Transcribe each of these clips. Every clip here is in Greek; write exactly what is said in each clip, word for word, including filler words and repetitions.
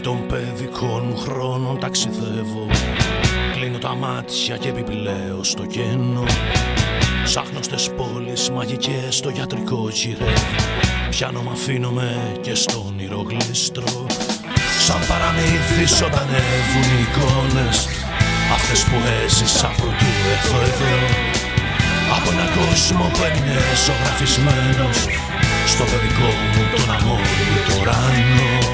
των παιδικών μου χρόνων ταξιδεύω. Κλείνω τα μάτια και επιπλέω στο κενό. Ψάχνω στις πόλεις μαγικές το γιατρικό γυρεύω. Πιάνω μ' αφήνομαι και στο όνειρο γλίστρο. Σαν παραμύθι ζωντανεύουν οι εικόνες, αυτές που έζησα προτού έρθω εδώ. Από έναν κόσμο που έμεινε ζωγραφισμένος στο παιδικό μου τον αμόρφωτο ουρανό.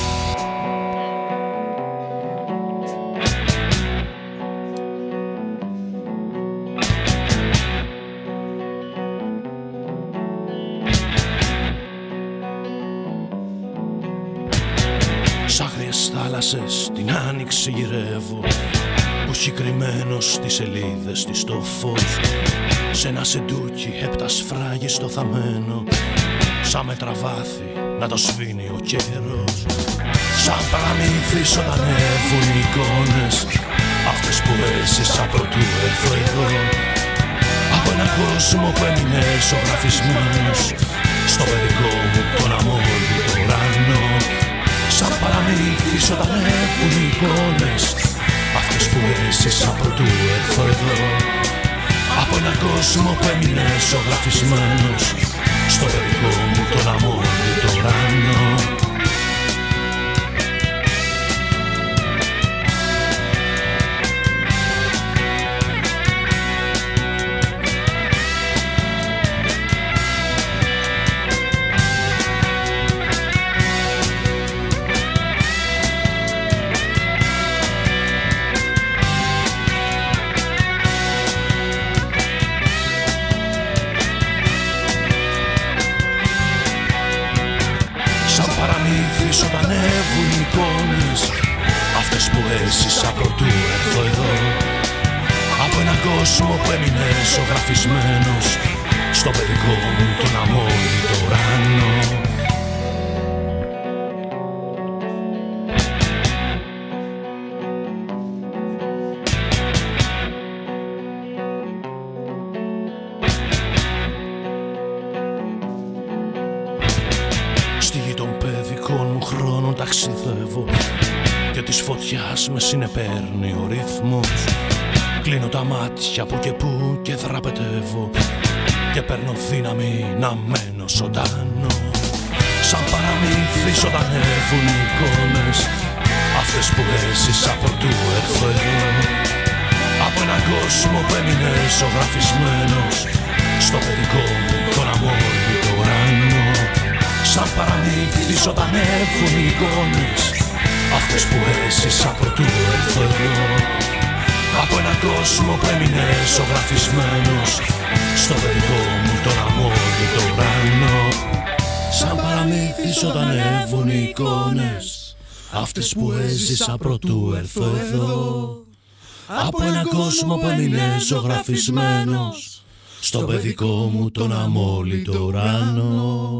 Σ' άγριες θάλασσες την άνοιξη γυρεύω, που έχει κρυμμένο στις σελίδες της το φως. Σ' ένα σεντούκι έπτα σφράγιστο θαμμένο, σαν μέτρα βάθη να το σβήνει ο καιρός. Σαν παραμύθι ζωντανεύουν οι εικόνες, αυτές που έζησα προτού έρθω εδώ. Από έναν κόσμο που έμεινε ζωγραφισμένος στο παιδικό μου τον αμόρφωτο ουρανό. Σαν παραμύθι ζωντανεύουν οι εικόνες, αυτές που έζησα προτού έρθω εδώ. Από έναν κόσμο που έμεινε ζωγραφισμένος στο παιδικό μου τον αμόρφωτο ουρανό. Σαν παραμύθι ζωντανεύουν οι εικόνες, αυτές που έζησα προτού έρθω εδώ. Από έναν κόσμο που έμεινε ζωγραφισμένος στο παιδικό μου τον αμόρφωτο ουρανό. Στη γη των παιδικών μου χρόνων ταξιδεύω και της φωτιάς με συνεπέρνει ο ρυθμός. Κλείνω τα μάτια που και που και δραπετεύω και παίρνω δύναμη να μένω ζωντανό. Σαν παραμύθι ζωντανεύουν οι εικόνες, αυτές που έζησα προτού έρθω εδώ. Από έναν κόσμο που έμεινε ζωγραφισμένος στο παιδικό μου τον αμόρφωτο ουρανό. Σαν παραμύθι ζωντανεύουν οι εικόνες, αυτές που έζησα προτού έρθω εδώ. Από έναν κόσμο που έμεινε ζωγραφισμένος στο παιδικό μου τον αμόρφωτο ουρανό. Σαν παραμύθι ζωντανεύουν οι εικόνες, αυτές που έζησα προτού έρθω εδώ. Από έναν κόσμο που έμεινε ζωγραφισμένος στο παιδικό μου τον αμόρφωτο ουρανό.